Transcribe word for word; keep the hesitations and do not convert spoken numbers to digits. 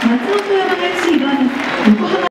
松本山雅 ブイエス 横浜